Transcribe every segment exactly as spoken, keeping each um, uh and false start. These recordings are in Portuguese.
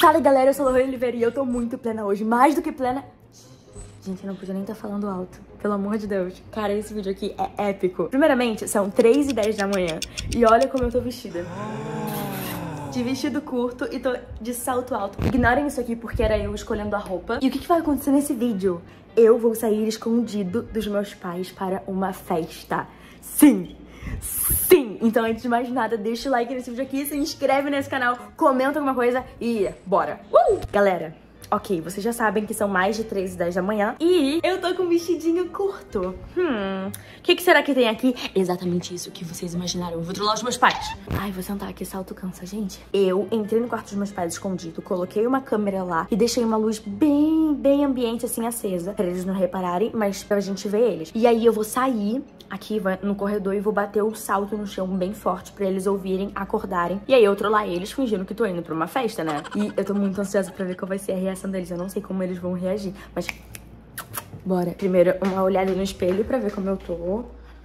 Fala galera, eu sou a Lohane Oliveira e eu tô muito plena hoje, mais do que plena. Gente, eu não podia nem estar falando alto, pelo amor de Deus. Cara, esse vídeo aqui é épico. Primeiramente, são três e dez da manhã e olha como eu tô vestida. De vestido curto e tô de salto alto. Ignorem isso aqui porque era eu escolhendo a roupa. E o que, que vai acontecer nesse vídeo? Eu vou sair escondido dos meus pais para uma festa. Sim! Sim! Então, antes de mais nada, deixa o like nesse vídeo aqui, se inscreve nesse canal, comenta alguma coisa e bora! Uh! Galera, ok, vocês já sabem que são mais de três e dez da manhã e eu tô com um vestidinho curto. Hum, o que, que será que tem aqui? Exatamente isso que vocês imaginaram. Eu vou trollar os meus pais. Ai, vou sentar aqui, salto cansa, gente. Eu entrei no quarto dos meus pais escondido, coloquei uma câmera lá e deixei uma luz bem, bem ambiente assim acesa, pra eles não repararem, mas pra gente ver eles. E aí eu vou sair aqui no corredor e vou bater o salto no chão bem forte pra eles ouvirem, acordarem. E aí eu trollar eles fingindo que tô indo pra uma festa, né? E eu tô muito ansiosa pra ver qual vai ser a reação deles. Eu não sei como eles vão reagir, mas bora. Primeiro uma olhada no espelho pra ver como eu tô.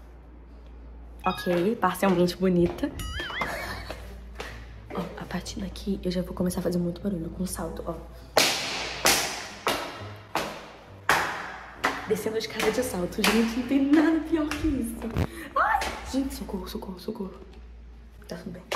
Ok, parcialmente bonita. Ó, a partir daqui eu já vou começar a fazer muito barulho com o salto, ó. Descendo a escada de salto, gente, não tem nada pior que isso. Ai, gente, socorro, socorro, socorro. Tá tudo bem.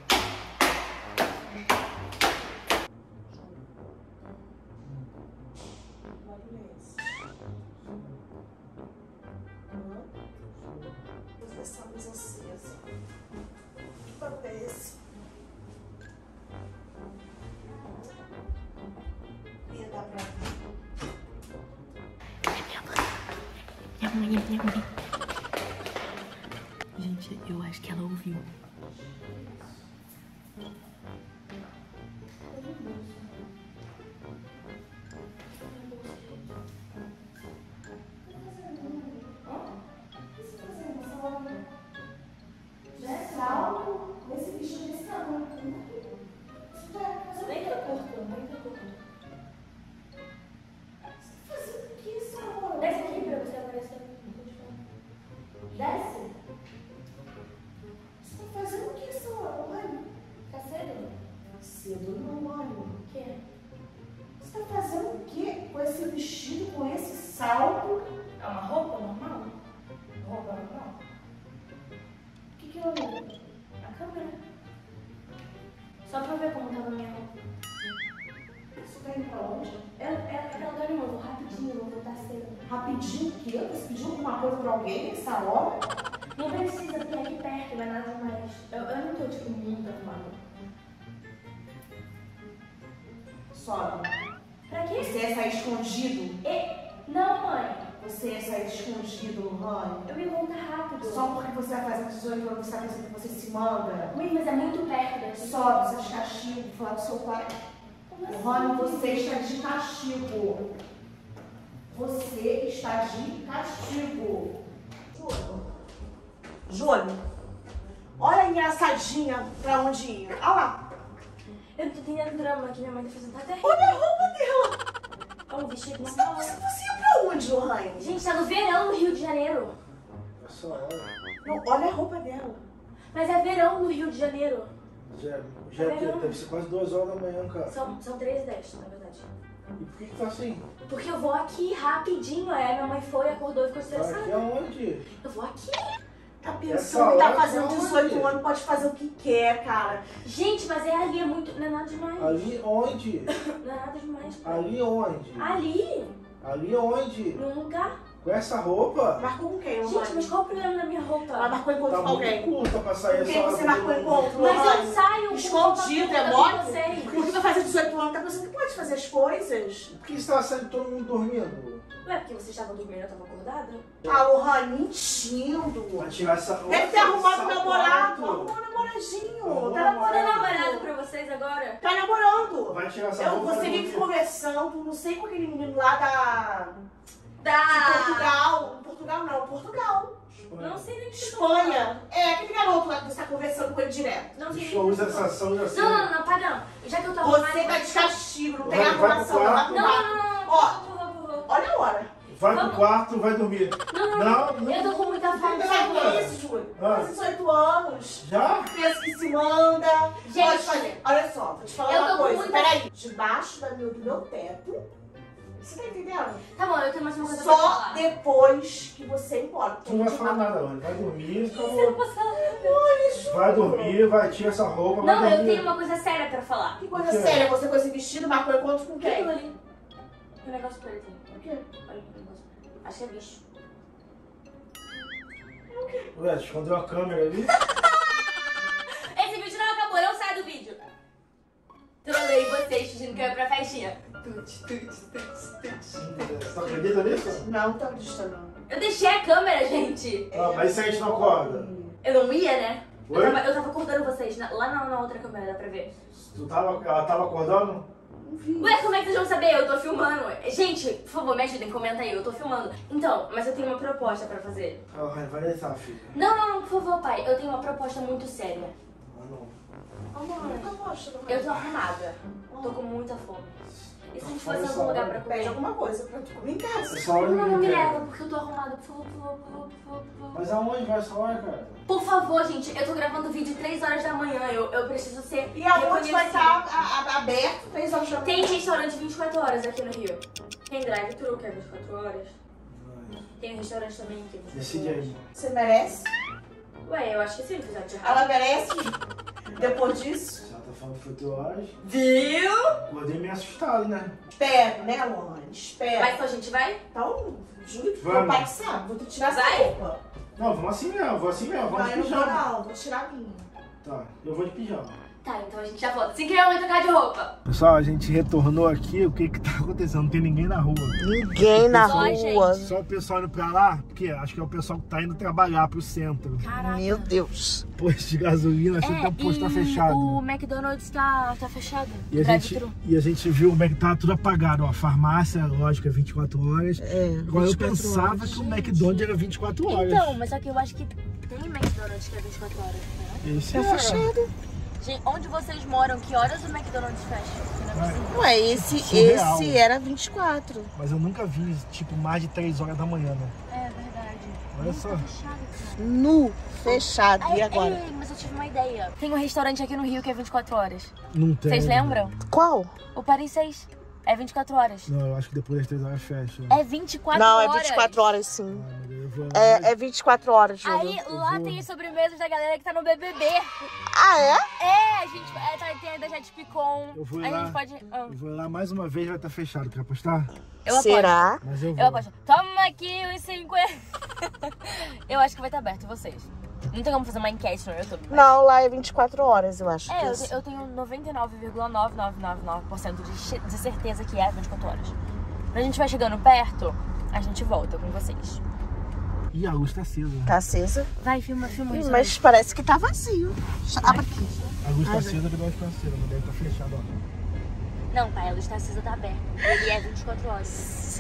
Essa luz acesa. Que papel é esse? Ia dar pra mim. Minha mãe, minha mãe. Gente, eu acho que ela ouviu. Já é salto, esse bicho desse tamanho. Nem que eu corto, nem que eu corto. Você tá fazendo o que essa hora? Desce aqui pra você aparecer. Desce. Você tá fazendo o que essa hora, mãe? Tá cedo? Cedo não, mãe. O quê? Você tá fazendo o quê com esse vestido, com esse salto? É uma roupa normal? Roupa normal? O que que eu olhei? A câmera. Só pra ver como tava a minha roupa. Você tá indo pra onde? Ela, ela, ela tá animando, rapidinho, eu vou voltar cedo. Rapidinho o quê? Você pediu alguma coisa pra alguém nessa hora? Não precisa, porque é aqui perto, não é nada demais. Eu, eu não tô, tipo, muito arrumada. Sobe. Pra quê? Você ia sair escondido? E... Não, mãe. Você ia sair escondido, Lohane? Eu ia voltar rápido. Só porque você vai fazer dezoito anos, você tá pensando que você se manda? Mãe, mas é muito perto daqui. Sobe, você está de castigo, vou falar do seu pai. Como Lohane, assim? você está de castigo. Você está de castigo. Júlio. Júlio. Olha a engraçadinha pra onde ia. Olha lá. Eu não tô entendendo drama que minha mãe tá fazendo. Tá até Olha a roupa dela. É um vestido Você, normal. você, você ia pra onde, Lohane? Gente, tá no verão no Rio de Janeiro. Essa hora. Não, olha a roupa dela. Mas é verão no Rio de Janeiro. Já, já Tá vendo? deve ser quase duas horas da manhã, cara. São, são três e dez, na verdade. E por que que tá assim? Porque eu vou aqui rapidinho. Aí minha mãe foi, acordou e ficou Tá aqui estressada. aonde? Eu vou aqui. Tá Essa pensando que tá hora fazendo tá onde? dezoito anos, pode fazer o que quer, cara. Gente, mas é ali, é muito... Não é nada demais. Ali onde? Não é nada demais. pai. Ali onde? Ali, Ali onde? num lugar. Com essa roupa? Marcou com quem, Gente, Lohane? mas qual o problema da minha roupa? Ela marcou encontro Tá com alguém. muito curta pra sair Com essa quem hora. você marcou encontro, Mas Lohane? eu saio com Escondido, roupa é com mole? vocês. Porque vai fazer dezoito anos, tá pensando que pode fazer as coisas? Por que você tá saindo todo mundo dormindo? Não é porque vocês estavam dormindo e eu tava acordada? Ah, Lohane, mentindo. Vai tirar essa roupa. Deve ter arrumado essa o namorado. foto. Arrumou o namoradinho. Arrumou Tá o Tô namorando. namorado pra vocês agora? Tá namorando. Vai tirar essa Eu, roupa. você vai vive dormir. conversando, não sei com aquele menino lá da... Da... de Portugal. Portugal não, Portugal. Não sei nem o que você tá Espanha. É, aquele garoto lá que você tá conversando com ele direto. Não sei nem Deixa eu o que usar você tá essa ação já sei. Não, não, não, para não. Já que eu tô Você arrumada... tá de castigo, não tem Vai- vai pro arrumação. Vai quarto. pro Não, quarto. não, não, não. Ó, Por favor, por favor. olha a hora. Vai pro Vamos. quarto, vai dormir. Não, não, Não, não. não. Eu tô com muita tá falando Entendeu, isso, Júlio. Ah. Faz dezoito anos. Já? Pensa que se manda. Gente, Pode fazer. Olha só, vou te falar eu uma tô com coisa. muita- Peraí. Debaixo da meu, do meu teto. Você tá entendendo? Tá bom, eu tenho mais uma coisa pra Só falar. depois que você ir embora. Tu não vai falar nada, Rony. Vai dormir, Você não acabou. pode falar. Vai dormir, vai tirar essa roupa, vai Não, dormir. eu tenho uma coisa séria pra falar. Que coisa O quê? séria, você com esse vestido, marcou encontro com O que é quem? aquilo ali? Que negócio preto aí. O quê? Olha que negócio. Acho que é bicho. Ué, tu escondeu a câmera ali? Esse vídeo não acabou, não sai do vídeo. Trolei vocês fingindo que eu ia pra festinha. Tuts, tuts, tuts, tuts. Você acredita nisso? Não tô acreditando. Eu deixei a câmera, gente. Ah, mas se a gente não acorda? Eu não ia, né? Eu Oi? tava, eu tava acordando vocês na- lá na, na outra câmera, dá pra ver. Tu tava, ela tava acordando? Não vi. Ué, como é que vocês vão saber? Eu tô filmando. Gente, por favor, me ajudem, comenta aí, eu tô filmando. Então, mas eu tenho uma proposta pra fazer. Ah, Rony, vai deitar, filha. Não, não, não, por favor, pai. Eu tenho uma proposta muito séria. Ah, não. Amor, eu gosto. Eu tô arrumada. Tô com muita fome. E se a gente fosse em Olha algum só, lugar pra Pede comer? alguma coisa pra tu comer em casa. Essa hora Não, não me ninguém quer. leva, porque eu tô arrumada. Por favor, por favor, por favor, por favor, por favor. Mas aonde vai essa hora, cara? Por favor, gente, eu tô gravando vídeo três horas da manhã. Eu, eu preciso ser. E aonde vai reconhecida. estar a- a- aberto três horas da manhã? Tem restaurante vinte e quatro horas aqui no Rio. Tem drive-thru que é vinte e quatro horas. Ai, Tem um restaurante também que é vinte e quatro decide horas. aí. Você merece? Ué, eu acho que sim, fizer de errado. Ela merece? Depois disso? Já tá falando que foi teu horas. Viu? Acordei meio assustado, né? Espero, né, Luane? Espero. Mas então a gente vai? Então, juro que Vamos. meu pai que sabe. Vou te tirar essa Vai? roupa. Não, vamos assim mesmo, vou assim mesmo, vamos Vai, de não vou pijama. não. Vou tirar a minha. Tá, eu vou de pijama. Tá, então a gente já volta. Assim que eu vou trocar de roupa. Pessoal, a gente retornou aqui, o que que tá acontecendo? Não tem ninguém na rua. Ninguém na Só, rua. gente. Só o pessoal indo pra lá, porque acho que é o pessoal que tá indo trabalhar pro centro. Caraca. Deus. Posto de gasolina, achei que o posto tá fechado. o McDonald's tá, tá fechado. E a, gente, e a gente viu como é que tá tudo apagado, ó. Farmácia, lógico, é vinte e quatro horas. É, Agora eu pensava que o McDonald's era vinte e quatro horas. Então, mas só que eu acho que tem McDonald's que é vinte e quatro horas, né? Esse Tá é. fechado. Gente, onde vocês moram? Que horas o McDonald's fecha? Não é Vai. possível. Ué, esse, Surreal. esse era vinte e quatro. Mas eu nunca vi, tipo, mais de três horas da manhã, né? É verdade. Olha só. Tá fechado, cara. Nu, fechado. Ai, E agora? ei, mas eu tive uma ideia. Tem um restaurante aqui no Rio que é vinte e quatro horas. Não tem. Vocês lembram? Qual? O Paris seis. É vinte e quatro horas. Não, eu acho que depois das três horas fecha. É vinte e quatro Não, horas. é vinte e quatro horas sim. Ah, mas eu vou... É, é vinte e quatro horas, Júlio. Aí lá vou- tem as sobremesas da galera que tá no B B B. Ah, é? É, a gente é, tá, tem a da Jet Picon. Eu vou A lá. gente pode. Ah, Eu vou lá mais uma vez, vai estar fechado. Quer apostar? eu aposto. Será? Mas eu vou. Eu aposto. Toma aqui os cinquenta. Eu acho que vai estar aberto, vocês. Não tem como fazer uma enquete no YouTube. mas- Não, lá é vinte e quatro horas, eu acho. É, que eu, isso. te- eu tenho noventa e nove vírgula nove nove nove nove por cento de, che- de certeza que é vinte e quatro horas. Quando a gente vai chegando perto, a gente volta com vocês. Ih, a luz tá acesa. Tá acesa? Vai, filma, filma Ih, isso. mas parece que tá vazio. Abre aqui. A luz tá Ai, acesa, que deve estar acesa, mas deve estar fechada, ó. Não, pai, a luz tá acesa, tá aberta. Ele é vinte e quatro horas.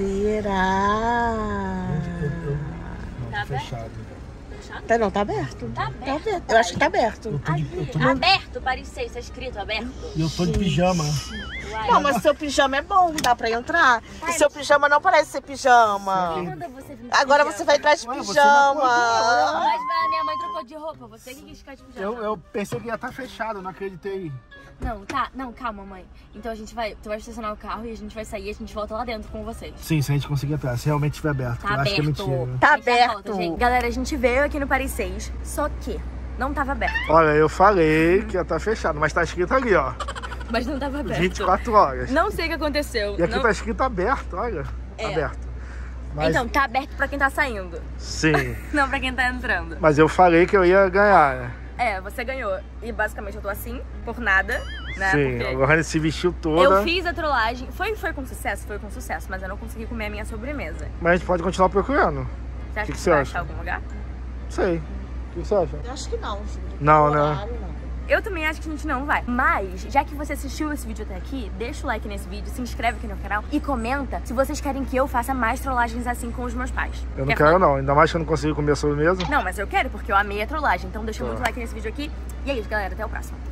Será? Eu- eu- Não, Tá tá aberto? fechado. Fechado? Tá, não, tá aberto. Tá Tá aberto. aberto. Eu acho que tá aberto. Eu tô de, eu tô de, Aberto, Paris seis, tá escrito aberto. e eu tô de pijama. Uai. Não, mas seu pijama é bom, dá pra entrar. O seu pijama não parece ser pijama. Quem manda você vir de Agora pijama? você vai entrar de Ué, você não pijama. acordou, Mas vai, minha mãe trocou de roupa, você que quis ficar de pijama. Eu, eu pensei que ia estar fechado, eu não acreditei. Não, tá, não, calma, mãe. Então a gente vai, tu vai estacionar o carro e a gente vai sair e a gente volta lá dentro com vocês. Sim, se a gente conseguir entrar, se realmente estiver aberto. Tá eu acho que é aberto. mentira. Tá A gente já aberto. volta, gente. Galera, a gente veio aqui no Paris seis, só que não tava aberto. Olha, eu falei que ia estar fechado, mas tá escrito ali, ó. Mas não tava aberto. vinte e quatro horas. Não sei o que aconteceu. E aqui não... tá escrito aberto, olha. É. Aberto. Mas, Então, tá aberto pra quem tá saindo, sim. não pra quem tá entrando. Mas eu falei que eu ia ganhar, né? É, você ganhou. E basicamente eu tô assim, por nada, né? Sim, Porque agora ele se vestiu toda. eu fiz a trollagem. Foi, foi com sucesso? Foi com sucesso, mas eu não consegui comer a minha sobremesa. Mas a gente pode continuar procurando. Você acha Que que, que você você vai acha? achar algum lugar? Não sei. O que você acha? Eu acho que não, Júlio. Não, né? Horário, não. Eu também acho que a gente não vai. Mas, já que você assistiu esse vídeo até aqui, deixa o like nesse vídeo, se inscreve aqui no canal e comenta se vocês querem que eu faça mais trollagens assim com os meus pais. Eu não Quer quero falar? não, ainda mais que eu não consigo comer a sobremesa. Não, mas eu quero, porque eu amei a trollagem. Então deixa Tá. muito like nesse vídeo aqui. E é isso, galera. Até o próximo.